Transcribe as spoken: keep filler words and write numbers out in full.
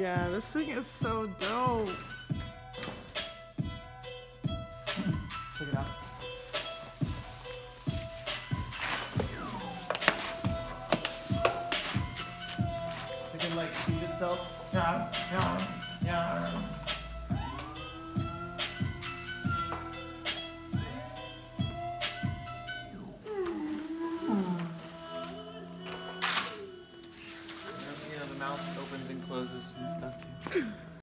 Yeah, this thing is so dope. Check it out. It can like feed itself. Yeah, yeah, yeah. You know, the mouth opens and closes and stuff too.